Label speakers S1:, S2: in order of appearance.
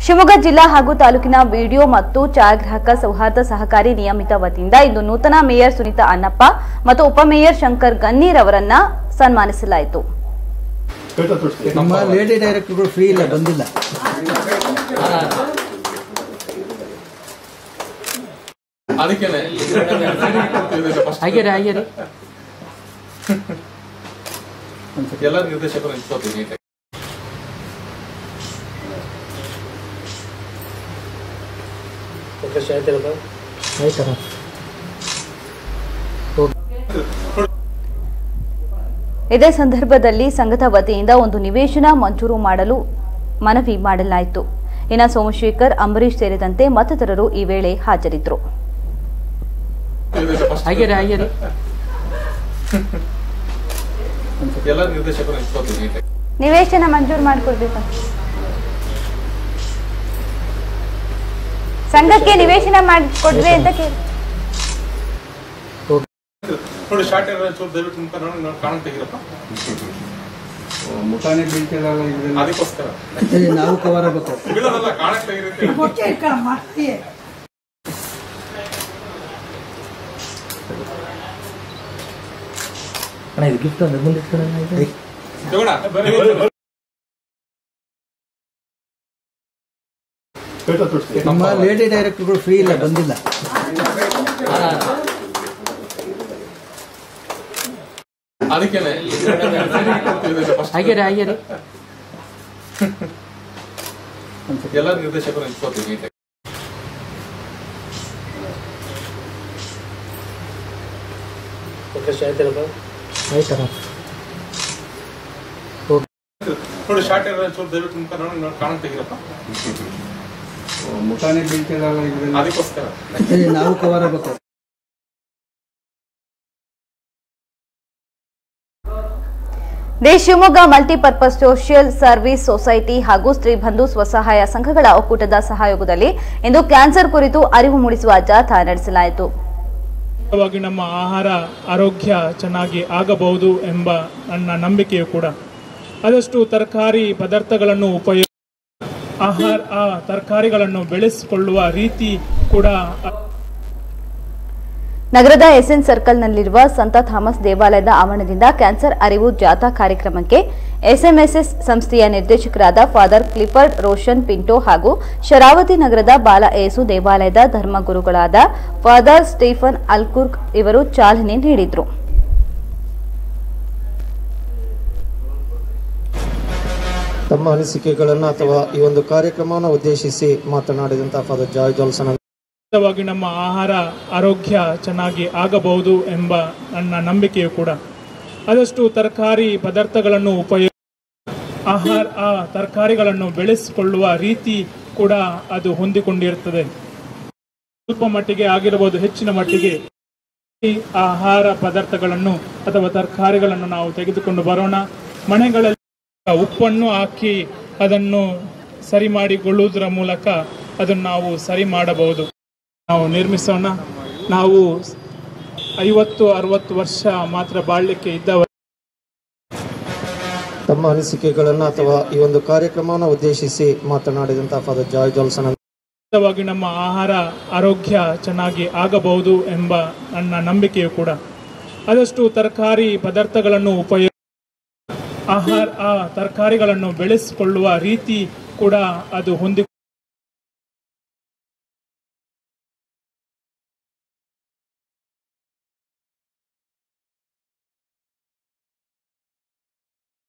S1: ಶಿವಮೊಗ್ಗ ಜಿಲ್ಲಾ ಹಾಗೂ ತಾಲೂಕಿನ ವಿಡಿಯೋ ಮತ್ತು ಛಾಯಾಗ್ರಾಹಕ ಸೌಹಾರ್ದ ಸಹಕಾರಿ ನಿಯಮಿತ ವತಿಯಿಂದ ಇಂದು ನೂತನ ಮೇಯರ್ ಸುನೀತಾ ಅನ್ನಪ್ಪ ಮತ್ತು ಉಪಮೇಯರ್ ಶಂಕರ್ ಗನ್ನೀರ್ ಅವರನ್ನ ಸನ್ಮಾನಿಸಲಾಯಿತು.
S2: ನಮ್ಮ ಲೇಡಿ ಡೈರೆಕ್ಟರ್ಗಳು ಫ್ರೀ ಇಲ್ಲ, ಬಂದಿಲ್ಲ.
S3: ಎಲ್ಲ ನಿರ್ದೇಶಕರು
S1: ಇದೇ ಸಂದರ್ಭದಲ್ಲಿ ಸಂಘದ ವತಿಯಿಂದ ಒಂದು ನಿವೇಶನ ಮಂಜೂರು ಮಾಡಲು ಮನವಿ ಮಾಡಲಾಯಿತು. ಇನ್ನು ಸೋಮಶೇಖರ್, ಅಂಬರೀಶ್ ಸೇರಿದಂತೆ ಮತ್ತಿತರರು ಈ ವೇಳೆ ಹಾಜರಿದ್ದರು. ನಿವೇಶನ ಮಂಜೂರು ಮಾಡಿಕೊಡ್ಬೇಕು, ಸಂಘಕ್ಕೆ ನಿವೇಶನ ಮಾಡಿಕೊಡ್ರಿ ಅಂತ ಕೇಳಿ.
S3: ನೋಡಿ ಶಾರ್ಟ್ ದಯವಿಟ್ಟು ಮುಖ ಕಾಣಂತ ತೆಗಿರಪ್ಪ,
S2: ಮುಖಾನೇ ಬೀಳ್ತಿಲ್ಲ,
S3: ಅದಕ್ಕೋಸ್ಕರ
S2: ನಾವು ಕವರ್ ಆಗಬೇಕು.
S3: ಬೀಳೋದಲ್ಲ, ಕಾಣಕ್ ತೆಗಿರುತ್ತೆ.
S2: ಗಿಫ್ಟ್ ನಮ್ಮ ಲೇಡಿ ಡೈರೆಕ್ಟರ್ಗಳು ಫ್ರೀ ಇಲ್ಲ, ಬಂದಿಲ್ಲ.
S3: ಅದಕ್ಕೆ ಎಲ್ಲ ನಿರ್ದೇಶಕರು ನೋಡಿ ಶಾರ್ಟ್ ದಯವಿಟ್ಟು ಮುಖ ಕಾಣಂತ ತೆಗಿರಪ್ಪ,
S2: ಮುಖಾನೇ ಬೀಳ್ತಿಲ್ಲ,
S3: ಅದಕ್ಕೋಸ್ಕರ
S2: ನಾವು ಕವರ್ ಆಗಬೇಕು.
S1: The Shivamogga multipurpose social service society ಹಾಗೂ ಸ್ತ್ರೀ ಬಂಧು ಸ್ವಸಹಾಯ ಸಂಘಗಳ ಒಕ್ಕೂಟದ ಸಹಯೋಗದಲ್ಲಿ ಇಂದು ಕ್ಯಾನ್ಸರ್ ಕುರಿತು ಅರಿವು ಮೂಡಿಸುವ ಜಾಥಾ ನಡೆಸಲಾಯಿತು.
S4: ನಮ್ಮ ಆಹಾರ ಆರೋಗ್ಯ ಚೆನ್ನಾಗಿ ಆಗಬಹುದು ಎಂಬ ನನ್ನ ನಂಬಿಕೆಯೂ ಕೂಡ. ಆದಷ್ಟು ತರಕಾರಿ ಪದಾರ್ಥಗಳನ್ನು ತರಕಾರಿಗಳನ್ನು ಬೆಳೆಸಿಕೊಳ್ಳುವ ರೀತಿ ಕೂಡ.
S1: ನಗರದ ಎಸ್ಎನ್ ಸರ್ಕಲ್ನಲ್ಲಿರುವ ಸಂತ ಥಾಮಸ್ ದೇವಾಲಯದ ಆವರಣದಿಂದ ಕ್ಯಾನ್ಸರ್ ಅರಿವು ಜಾಥಾ ಕಾರ್ಯಕ್ರಮಕ್ಕೆ ಎಸ್ಎಂಎಸ್ಎಸ್ ಸಂಸ್ಥೆಯ ನಿರ್ದೇಶಕರಾದ ಫಾದರ್ ಕ್ಲಿಫರ್ಡ್ ರೋಷನ್ ಪಿಂಟೋ ಹಾಗೂ ಶರಾವತಿ ನಗರದ ಬಾಲ ಏಸು ದೇವಾಲಯದ ಧರ್ಮಗುರುಗಳಾದ ಫಾದರ್ ಸ್ಟೀಫನ್ ಅಲ್ಕುರ್ಕ್ ಇವರು ಚಾಲನೆ ನೀಡಿದರು.
S5: ತಮ್ಮ ಅನಿಸಿಕೆಗಳನ್ನು ಅಥವಾ ಈ ಒಂದು ಕಾರ್ಯಕ್ರಮವನ್ನು ಉದ್ದೇಶಿಸಿ ಮಾತನಾಡಿದಂತಹ ಫಾದರ್ ಜಾಯ್ ಜಾಲ್ಸನ್
S4: ನಮ್ಮ ಆಹಾರ ಆರೋಗ್ಯ ಚೆನ್ನಾಗಿ ಆಗಬಹುದು ಎಂಬ ನನ್ನ ನಂಬಿಕೆಯೂ ಕೂಡ. ಆದಷ್ಟು ತರಕಾರಿ ಪದಾರ್ಥಗಳನ್ನು ತರಕಾರಿಗಳನ್ನು ಬೆಳೆಸಿಕೊಳ್ಳುವ ರೀತಿ ಕೂಡ ಅದು ಹೊಂದಿಕೊಂಡಿರುತ್ತದೆ. ಸ್ವಲ್ಪ ಮಟ್ಟಿಗೆ ಆಗಿರಬಹುದು, ಹೆಚ್ಚಿನ ಮಟ್ಟಿಗೆ ಈ ಆಹಾರ ಪದಾರ್ಥಗಳನ್ನು ಅಥವಾ ತರಕಾರಿಗಳನ್ನು ನಾವು ತೆಗೆದುಕೊಂಡು ಬರೋಣ. ಮನೆಗಳಲ್ಲಿ ಉಪ್ಪನ್ನು ಹಾಕಿ ಅದನ್ನು ಸರಿ ಮಾಡಿಕೊಳ್ಳುವುದರ ಮೂಲಕ ಅದನ್ನು ನಾವು ಸರಿ ಮಾಡಬಹುದು, ನಾವು ನಿರ್ಮಿಸೋಣ. ನಾವು 50-60 ವರ್ಷ ಮಾತ್ರ ಬಾಳ್ಲಿಕ್ಕೆ ಇದ್ದವರು.
S5: ತಮ್ಮ ಅನಿಸಿಕೆಗಳನ್ನು ಅಥವಾ ಈ ಒಂದು ಕಾರ್ಯಕ್ರಮವನ್ನು ಉದ್ದೇಶಿಸಿ ಮಾತನಾಡಿದಂತಹ ಫಾದರ್ ಜಾಯ್ ಜಾಲ್ಸನ್
S4: ನಮ್ಮ ಆಹಾರ ಆರೋಗ್ಯ ಚೆನ್ನಾಗಿ ಆಗಬಹುದು ಎಂಬ ನನ್ನ ನಂಬಿಕೆಯೂ ಕೂಡ. ಆದಷ್ಟು ತರಕಾರಿ ಪದಾರ್ಥಗಳನ್ನು ತರಕಾರಿಗಳನ್ನು ಬೆಳೆಸಿಕೊಳ್ಳುವ ರೀತಿ ಕೂಡ ಅದು